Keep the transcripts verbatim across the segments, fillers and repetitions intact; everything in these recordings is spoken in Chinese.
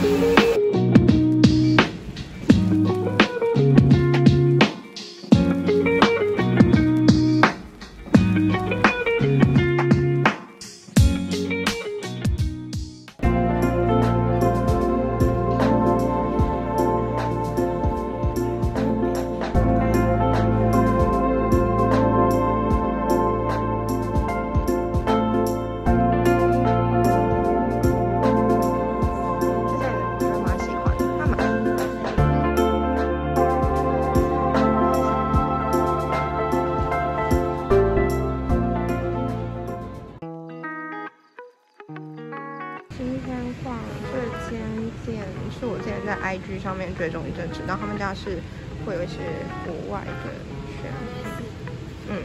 是我之前在 I G 上面追踪一阵子，然后他们家是会有一些国外的选品，嗯。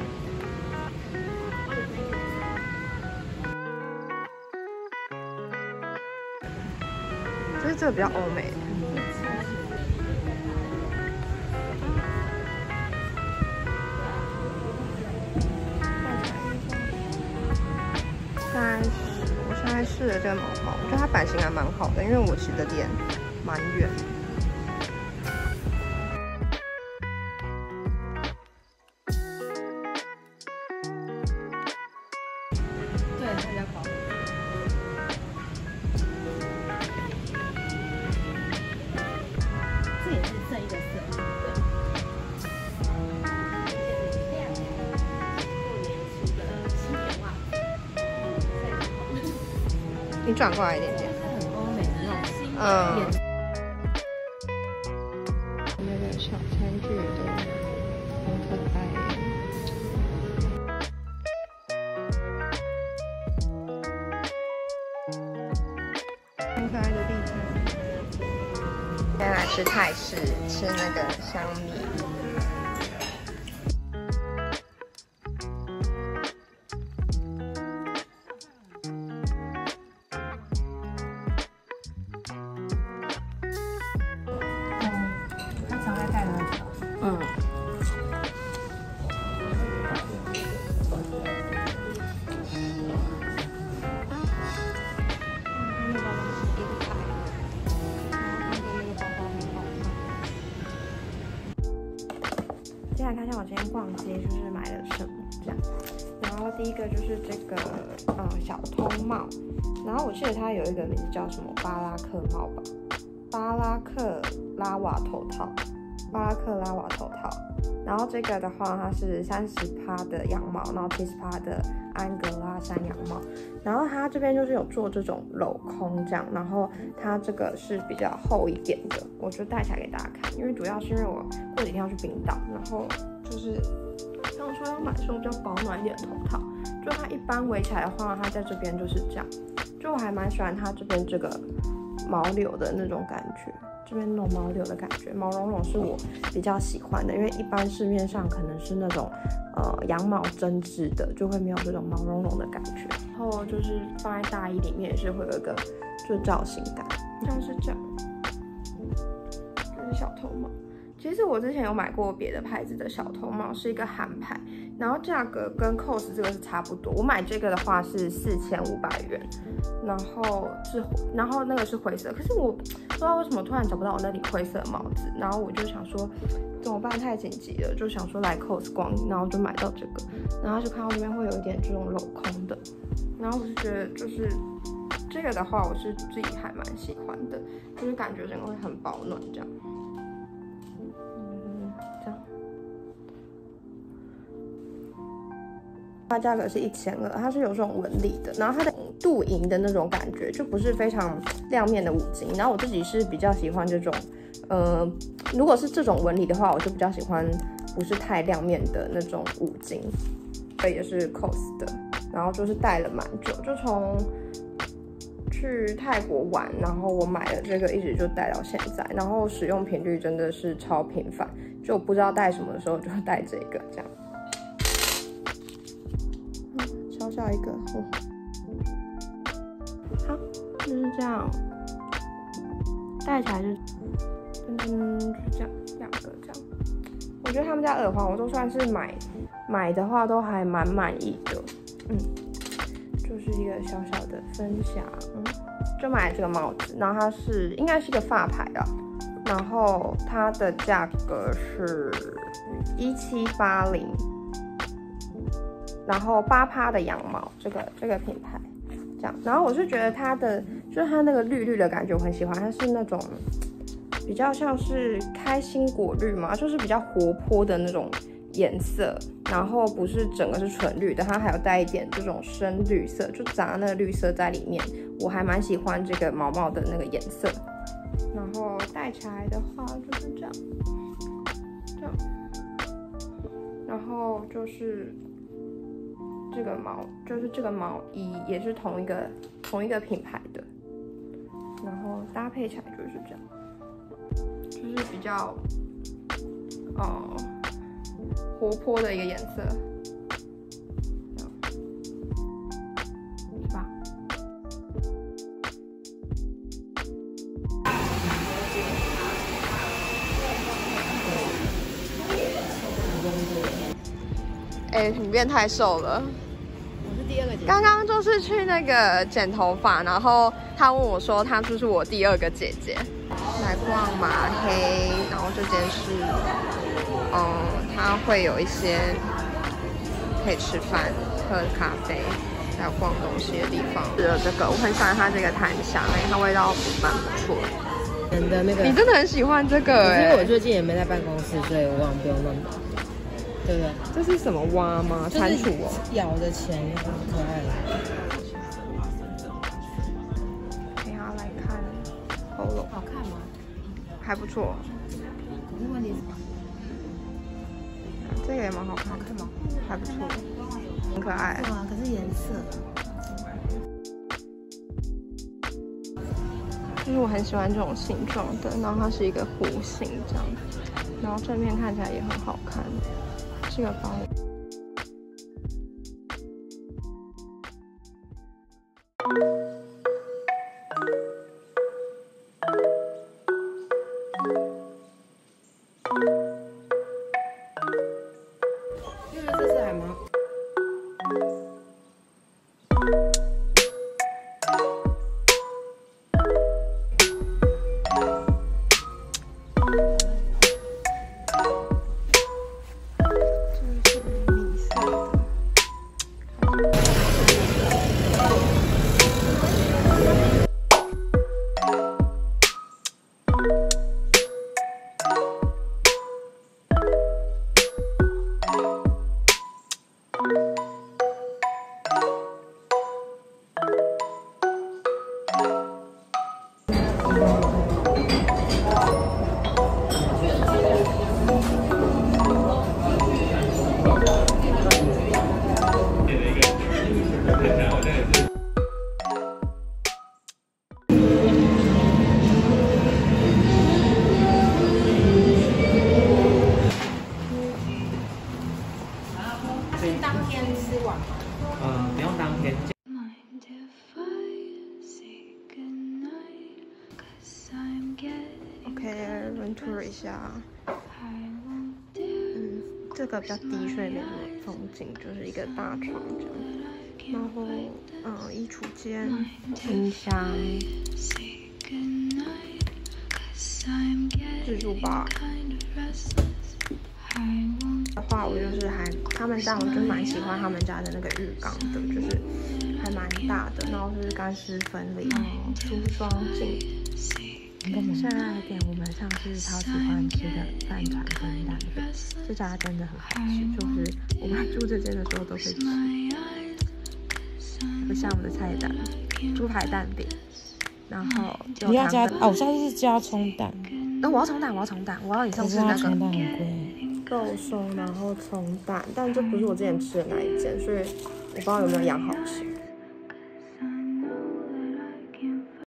就是这个比较欧美的。现在我现在试了这个毛毛，我觉得它版型还蛮好的，因为我骑的脸蛮远。 对，它比较薄。这也是正一的色。 你转过来一点点。 很欧美的那种新嗯。那个小餐具都很可爱。很可爱的地毯。现在来吃泰式，吃那个香米。嗯，接下来看一下我今天逛街就是买了什么这样。然后第一个就是这个呃小偷帽，然后我记得它有一个名字叫什么巴拉克帽吧，巴拉克拉瓦头套。巴拉克拉瓦头套，然后这个的话，它是三十趴的羊毛，然后七十趴的安格拉山羊毛，然后它这边就是有做这种镂空这样，然后它这个是比较厚一点的，我就戴起来给大家看，因为主要是因为我过几天要去冰岛，然后就是想说要买这种比较保暖一点的头套，就它一般围起来的话，它在这边就是这样，就我还蛮喜欢它这边这个毛流的那种感觉。这边那种毛流的感觉，毛茸茸是我比较喜欢的，因为一般市面上可能是那种呃羊毛针织的，就会没有这种毛茸茸的感觉。然后就是放在大衣里面也是会有一个就是造型感，像是这样，这是小偷帽。其实我之前有买过别的牌子的小偷帽，是一个韩牌，然后价格跟 C O S 这个是差不多。我买这个的话是四千五百元，然后是然后那个是灰色，可是我不知道为什么突然找不到我那顶灰色的帽子，然后我就想说怎么办，太紧急了，就想说来 C O S 逛，然后就买到这个，然后就看到这边会有一点这种镂空的，然后我就觉得就是这个的话，我是自己还蛮喜欢的，就是感觉整个会很保暖这样。它价格是一千二，它是有这种纹理的，然后它的镀银的那种感觉，就不是非常亮面的五金。然后我自己是比较喜欢这种，呃，如果是这种纹理的话，我就比较喜欢不是太亮面的那种五金。这也是 C O S 的，然后就是戴了蛮久，就从去泰国玩，然后我买了这个，一直就戴到现在，然后使用频率真的是超频繁，就我不知道戴什么的时候就戴这个这样。小小一个，哦、好，就是这样，戴起来就，嗯，就这样，两个这样。我觉得他们家耳环，我都算是买买的话，都还蛮满意的，嗯，就是一个小小的分享，嗯。 就买了这个帽子，然后它是应该是个发牌啊，然后它的价格是一七八零，然后八趴的羊毛，这个这个品牌这样，然后我是觉得它的就是它那个绿绿的感觉我很喜欢，它是那种比较像是开心果绿嘛，就是比较活泼的那种颜色，然后不是整个是纯绿的，它还有带一点这种深绿色，就杂那个绿色在里面，我还蛮喜欢这个毛毛的那个颜色。然后戴起来的话就是这样，这样，然后就是这个毛，就是这个毛衣也是同一个同一个品牌的，然后搭配起来就是这样。就是比较，呃，活泼的一个颜色，这样，是吧？哎、欸，你变太瘦了。 我是第二个姐姐。 刚刚就是去那个剪头发，然后他问我说，他就是我第二个姐姐。来逛麻黑，然后这间是，嗯，它会有一些可以吃饭、喝咖啡，还有逛东西的地方。吃了这个，我很喜欢它这个檀香，因为它味道蛮不错的。 你的那个， 你真的很喜欢这个哎、欸？ 因为我最近也没在办公室，所以我忘了不用弄的，对不对？ 这是什么蛙吗？蟾蜍哦。 咬的钱很可爱的。 等一下来看喉咙， 好看吗？ 还不错。 可是问题是什么？ 这个也蛮好看， 好看吗？ 还不错，很可爱。 哇，可是颜色， 就是我很喜欢这种形状的，然后它是一个弧形这样，然后正面看起来也很好看，这个包。 当天吃完吗？ 嗯，不用当天。 OK，room tour 一下。嗯，这个比较低，所以没什么风景，就是一个大床这样。然后，嗯，衣橱间、冰箱、自助吧。的话，我就是还他们家，我就蛮喜欢他们家的那个浴缸的，就是还蛮大的，然后是干湿分离，然后梳妆镜。现在来点我们上次超喜欢吃的饭团跟蛋饼，这家真的很好吃，就是我们住这间的时候都会吃。有下午的菜单，猪排蛋饼，然后你要加哦，我下次是加葱蛋。 那、哦、我要葱蛋，我要葱蛋，我要你上次那个。 葱蛋很贵。 肉松，然后葱蛋，但这不是我之前吃的那一间，所以我不知道有没有一样好吃。